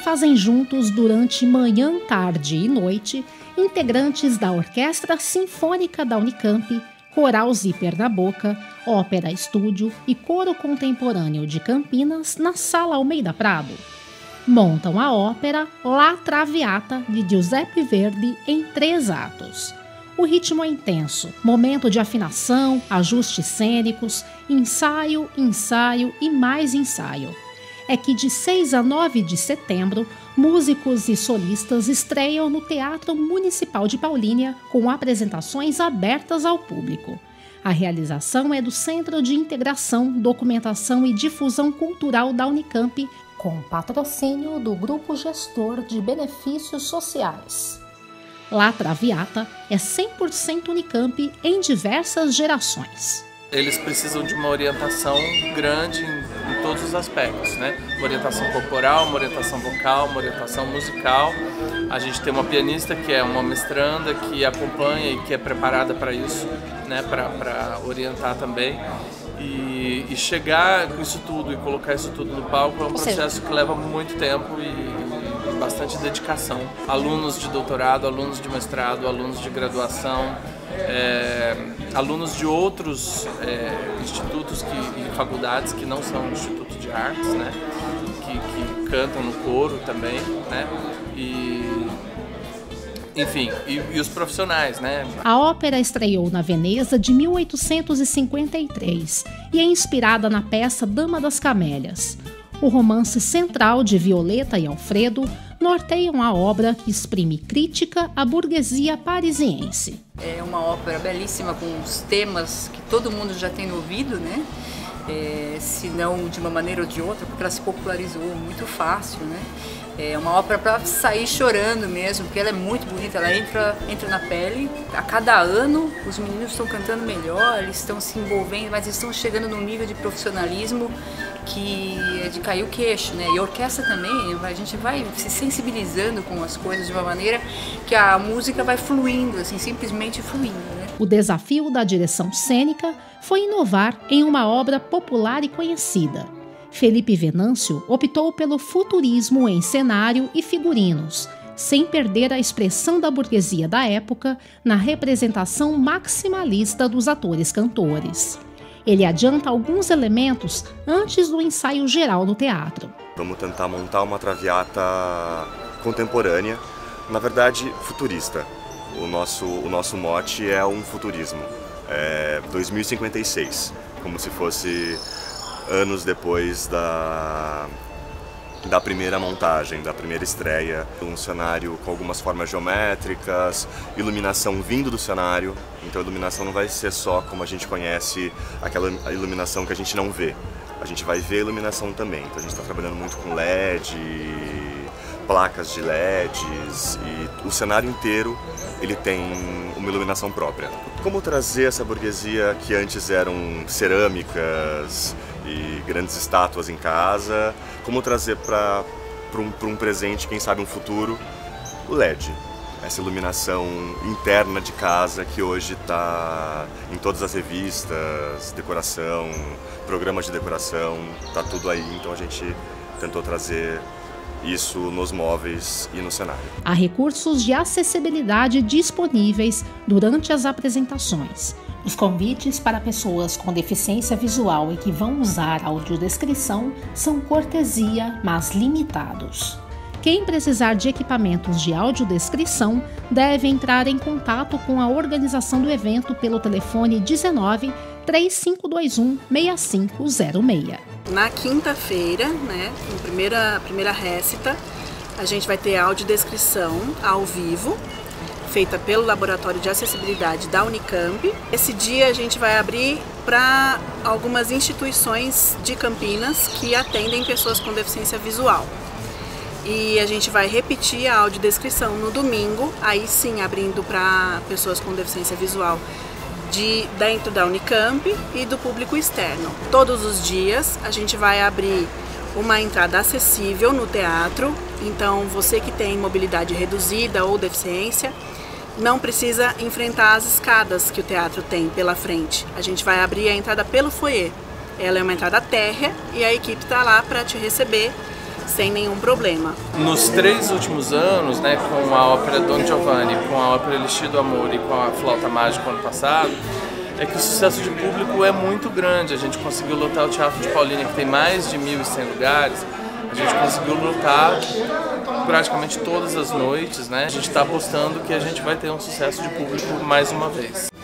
fazem juntos durante manhã, tarde e noite integrantes da Orquestra Sinfônica da Unicamp, Coral Zíper na Boca, Ópera Estúdio e Coro Contemporâneo de Campinas na Sala Almeida Prado. Montam a ópera La Traviata de Giuseppe Verdi em 3 atos. O ritmo é intenso, momento de afinação, ajustes cênicos, ensaio, ensaio e mais ensaio. É que de 6 a 9 de setembro, músicos e solistas estreiam no Teatro Municipal de Paulínia com apresentações abertas ao público. A realização é do Centro de Integração, Documentação e Difusão Cultural da Unicamp, com patrocínio do Grupo Gestor de Benefícios Sociais. La Traviata é 100% Unicamp em diversas gerações. Eles precisam de uma orientação grande em todos os aspectos, né? Uma orientação corporal, uma orientação vocal, uma orientação musical. A gente tem uma pianista que é uma mestranda, que acompanha e que é preparada para isso, né? Para orientar também. E chegar com isso tudo e colocar isso tudo no palco é um processo que leva muito tempo e bastante dedicação. Alunos de doutorado, alunos de mestrado, alunos de graduação, alunos de outros institutos e faculdades que não são institutos de artes, né? Que cantam no coro também, né? Enfim, e os profissionais, né? A ópera estreou na Veneza de 1853 e é inspirada na peça Dama das Camélias. O romance central de Violeta e Alfredo norteiam a obra que exprime crítica à burguesia parisiense. É uma ópera belíssima com os temas que todo mundo já tem ouvido, né? Se não de uma maneira ou de outra, porque ela se popularizou muito fácil, né? É uma ópera para sair chorando mesmo, porque ela é muito bonita, ela entra na pele. A cada ano os meninos estão cantando melhor, eles estão se envolvendo, mas eles estão chegando num nível de profissionalismo que é de cair o queixo, né? E a orquestra também, a gente vai se sensibilizando com as coisas de uma maneira que a música vai fluindo, assim, simplesmente fluindo, né? O desafio da direção cênica foi inovar em uma obra popular e conhecida. Felipe Venâncio optou pelo futurismo em cenário e figurinos, sem perder a expressão da burguesia da época na representação maximalista dos atores-cantores. Ele adianta alguns elementos antes do ensaio geral no teatro. Vamos tentar montar uma traviata contemporânea, na verdade futurista. O nosso mote é um futurismo, 2056, como se fosse anos depois da primeira montagem, da primeira estreia. Um cenário com algumas formas geométricas, iluminação vindo do cenário. Então a iluminação não vai ser só como a gente conhece, aquela iluminação que a gente não vê. A gente vai ver a iluminação também. Então a gente está trabalhando muito com LED, placas de LEDs, e o cenário inteiro ele tem uma iluminação própria. Como trazer essa burguesia que antes eram cerâmicas e grandes estátuas em casa, como trazer para um presente, quem sabe um futuro, o LED. Essa iluminação interna de casa que hoje está em todas as revistas, decoração, programas de decoração, está tudo aí, então a gente tentou trazer isso nos móveis e no cenário. Há recursos de acessibilidade disponíveis durante as apresentações. Os convites para pessoas com deficiência visual e que vão usar audiodescrição são cortesia, mas limitados. Quem precisar de equipamentos de audiodescrição deve entrar em contato com a organização do evento pelo telefone 19 3521 6506. Na quinta-feira, né, na primeira récita, a gente vai ter audiodescrição ao vivo, feita pelo Laboratório de Acessibilidade da Unicamp. Esse dia a gente vai abrir para algumas instituições de Campinas que atendem pessoas com deficiência visual. E a gente vai repetir a audiodescrição no domingo, aí sim abrindo para pessoas com deficiência visual dentro da Unicamp e do público externo. Todos os dias a gente vai abrir uma entrada acessível no teatro, então você que tem mobilidade reduzida ou deficiência não precisa enfrentar as escadas que o teatro tem pela frente. A gente vai abrir a entrada pelo foyer. Ela é uma entrada térrea e a equipe está lá para te receber sem nenhum problema. Nos 3 últimos anos, né, com a ópera Don Giovanni, com a ópera Elixir do Amor e com a Flauta Mágica ano passado, é que o sucesso de público é muito grande. A gente conseguiu lotar o Teatro de Paulínia, que tem mais de 1.100 lugares. A gente conseguiu lotar praticamente todas as noites, né? A gente está apostando que a gente vai ter um sucesso de público mais uma vez.